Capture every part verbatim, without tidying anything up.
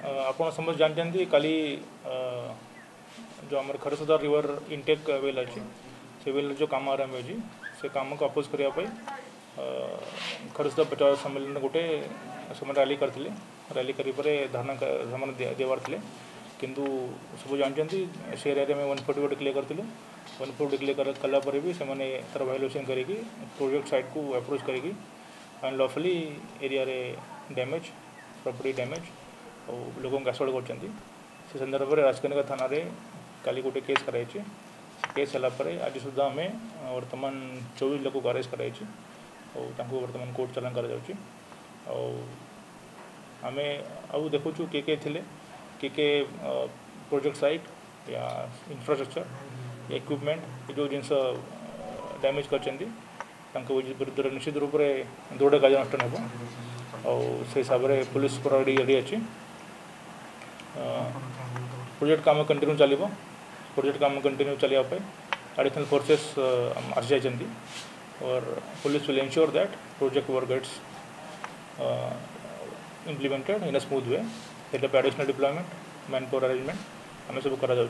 आप समझ जानते काली जो आम खरसुदार रिवर इनटेक वेल अच्छी से वेल जो कम आरंभ हो से कम को अपोज करने खरसुदार बचाव सम्मेलन गोटे से रैली करते रैली कर धरना देवार थे किंतु सब जानते से एरिया में वन फोर्टी डिक्लेयर करते वन फोर्टी डिक्लेयर कलापर भी से तार वायोलेसन कर प्रोजेक्ट साइट को अप्रोच करी अनलॉफुली एरिया रे डैमेज प्रॉपर्टी डैमेज और लोगों को असल्ट कर संदर्भ में राजकनिका थाना रे काली गोटे केस कराई केस है आज सुधा आम वर्तमान चौबीस लोग को अरेस्ट कराई और वर्तमान कोर्ट चालान कर आम आउ देखु किए किए थे किए किए प्रोजेक्ट साइट या इंफ्रास्ट्रक्चर इक्विपमेंट जो जिनस डैमेज कर विरुद्ध निश्चित रूप से दृढ़ कार्यानुष्ठान हो और से हिसाब से पुलिस पूरा रेडी अच्छी प्रोजेक्ट काम कंटिन्यू चलो प्रोजेक्ट काम कंटिन्यू चलने एडिशनल फोर्सेस आसी जाती और police will ensure that project work gets implemented in a smooth way set additional deployment manpower arrangement आम सब करा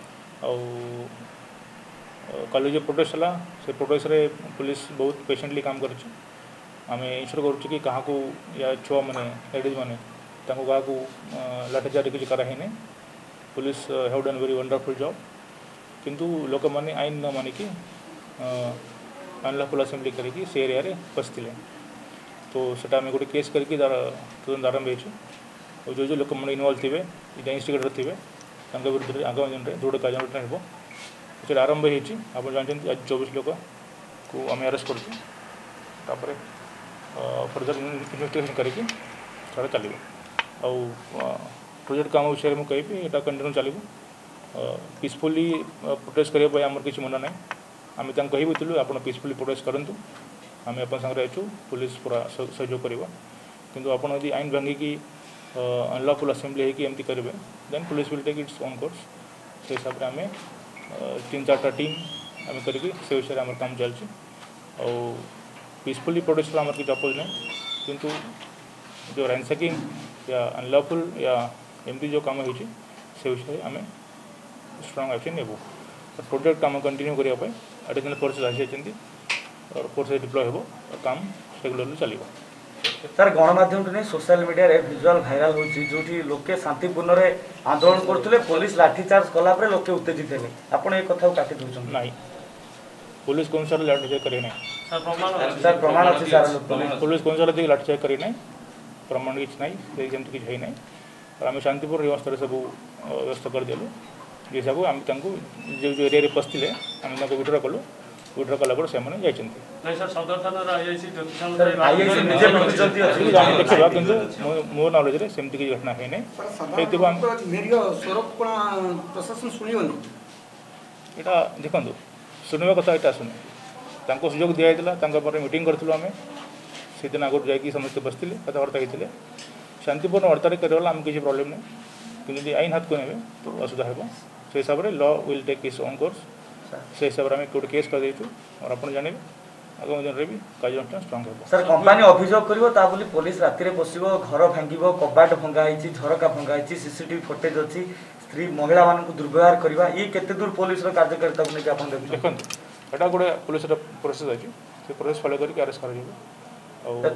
कल जो प्रोटेस्ट है से प्रोटेस्ट रे पुलिस बहुत पेशेंटली काम कर आम इंश्योर कर कि क्या या छुआ मैंने लेडीज मैंने क्या लाठीचार्ज किसी कराई नहीं police have done very wonderful job किंतु लोक मैंने आईन न मानिकी अनलॉफुल असेंबली करके से एरिया रे पशिले तो सेटा आम गोटे केस करके तार तुरंत आरंभ हो जो जो लोक मैंने इनवॉल्व थे इनवेस्टिगेटर थे विरुद्ध आगामी दिन में दृढ़ कार्यानुष्ठान हो से आरंभ होती आप जानते आज चौबीस लोग को आम अरेस्ट कर फर्दर इन्वेस्टिगेशन करके चलो आ प्रोजेक्ट काम विषय में कहि यहाँ कंटिन्यू चलो पीसफुली प्रोटेस्ट करने आमर किसी मना ना आम कहूँ आप पीसफुली प्रोटेस्ट करूँ आम आप सागर अच्छु पुलिस पूरा सहयोग करवा किंतु आप आईन भांगिकी अनलॉफुल असेंबली होगी एमती करेंगे then police will take its own course से हिसाब से आम तीन चार्टा टीम आम करके से विषय में आम काम चलती और पीसफुली प्रोटेस्ट आमर किसी अपोज ना किंतु जो रैंसैकिंग या अनलॉफुल या एमती जो काम होती से विषय आम स्ट्रांग एक्शन नेबू प्रोजेक्ट काम कंटिन्यू करने एडिशनल फोर्सेस आसी जाती और फोर्सेस डिप्लॉय हो और काम रेगुलरली चलो सर गणमाध्यम नहीं सोशल मीडिया रे विजुअल वायरल होची जोठी लोके शांतिपूर्ण रे आंदोलन करथुले पुलिस लाठीचार्ज कला परे लोके उत्तेजित हेले आपण ए कथा काटी दोछन नाही पुलिस कौन सा लाठीचार्ज करे नहीं सर प्रमाण सर प्रमाण अछि सर पुलिस कौन सा लाठीचार्ज करे नहीं प्रमाण किसी ना जमी किसी है और आम शांतिपूर्ण व्यवस्था सब व्यवस्था करदेलु जैसा को आम जो जो एरिया पशिले आम विड्रा कलु विड्रा कलापर से देखा कि मो नॉलेज में सेमती किसी घटना है यहाँ देखो शुणवा कथा यहाँ शुणे सुजोग दिखाई मीटिंग करूँ आम से दिन आगे जाकि समस्ते बसते कथबार्ता होते शांतिपूर्ण वार्ता करवा आम किसी प्रॉब्लम नहीं कि आईन हाथ को ने तो असुविधा हो से हिसाब से law will take its own course से हिसाब से आम गोटे केस कर और आप जाने आगामी दिन में भी कार्यानुष्ठान स्ट्रांग हो सर कंपनी अभियोग कर पुलिस राति पशिब घर भांग कबाट भंगाई झरका भंगाई सीसीटीवी फुटेज अच्छी स्त्री महिला मान दुर्व्यवहार करवा ये केते दूर पुलिस कार्यकारिता को लेकिन आप देखो यहाँ गोटे पुलिस प्रोसेस अच्छी से प्रोसेस फॉलो करके अरेस्ट कर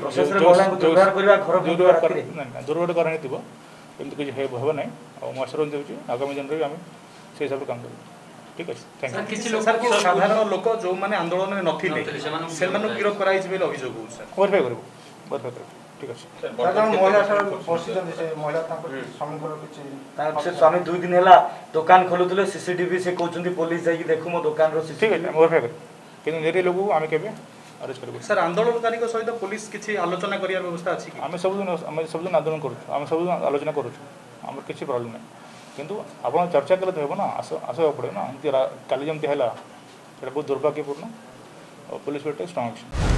दुर्व्यवहार करानी थी एमती किसी हे ना और आश्वासन दूसरी आगामी दिन में भी आम से हिसाब से काम कर ठीक अच्छे थैंक यू साधारण लोक जो मैंने आंदोलन में नथिले से गिरफ कराई अभियोग वेरीफाई कर वेरीफाई कर ठीक अच्छे स्वामी दुई दिन है दुकान खोलुले सीसीटीवी से कहते पुलिस जाकि देखू मो दुकान ठीक है वेरीफाई कर कि निरी लोग आम के अरेस्ट कर सर आंदोलनकारी सहित पुलिस किसी आलोचना कर व्यवस्था अच्छी आम सब आम सब आंदोलन करूँ आम सब आलोचना करूँ आम किसी प्रॉब्लम नहीं किंतु आप चर्चा कले तो ना आस आसवा पड़े ना काली जमती है बहुत दुर्भाग्यपूर्ण और police will take strong action.